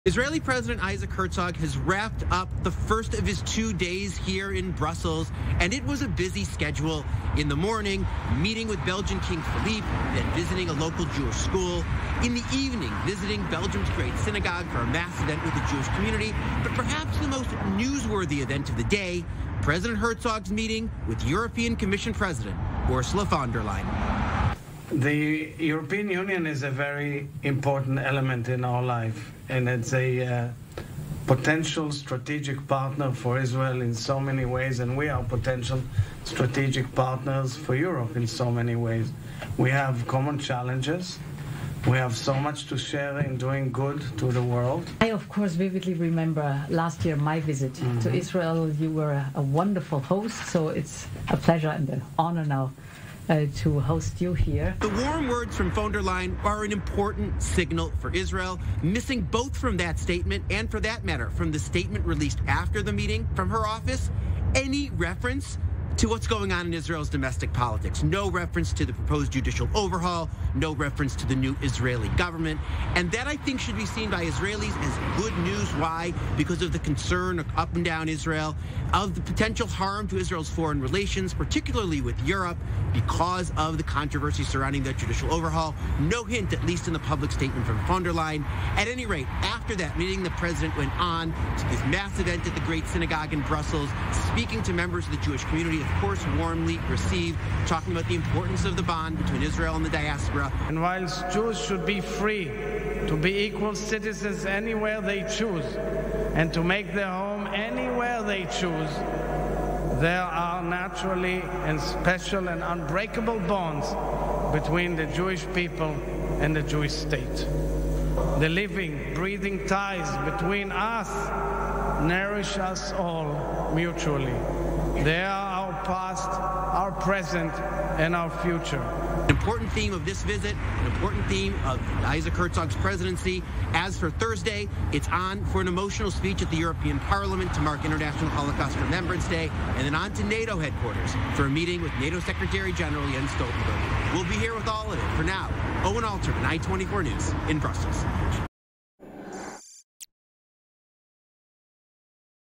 Israeli President Isaac Herzog has wrapped up the first of his 2 days here in Brussels, and it was a busy schedule. In the morning, meeting with Belgian King Philippe, then visiting a local Jewish school. In the evening, visiting Belgium's Great Synagogue for a mass event with the Jewish community. But perhaps the most newsworthy event of the day, President Herzog's meeting with European Commission President Ursula von der Leyen. The European Union is a very important element in our life, and it's a potential strategic partner for Israel in so many ways, and we are potential strategic partners for Europe in so many ways. We have common challenges. We have so much to share in doing good to the world. I, of course, vividly remember last year my visit to Israel. You were a wonderful host, so it's a pleasure and an honor now to host you here. The warm words from von der Leyen are an important signal for Israel, missing both from that statement and, for that matter, from the statement released after the meeting from her office, any reference to what's going on in Israel's domestic politics. No reference to the proposed judicial overhaul, no reference to the new Israeli government. And that, I think, should be seen by Israelis as good news. Why? Because of the concern up and down Israel, of the potential harm to Israel's foreign relations, particularly with Europe, because of the controversy surrounding that judicial overhaul. No hint, at least in the public statement from von der Leyen. At any rate, after that meeting, the president went on to this mass event at the Great Synagogue in Brussels, speaking to members of the Jewish community, of course, warmly received, talking about the importance of the bond between Israel and the diaspora. And whilst Jews should be free to be equal citizens anywhere they choose and to make their home anywhere they choose, there are naturally and special and unbreakable bonds between the Jewish people and the Jewish state. The living, breathing ties between us nourish us all mutually. They are our past, our present, and our future. An important theme of this visit, an important theme of Isaac Herzog's presidency. As for Thursday, it's on for an emotional speech at the European Parliament to mark International Holocaust Remembrance Day, and then on to NATO headquarters for a meeting with NATO Secretary General Jens Stoltenberg. We'll be here with all of it. For now, Owen Alterman, I-24 News in Brussels.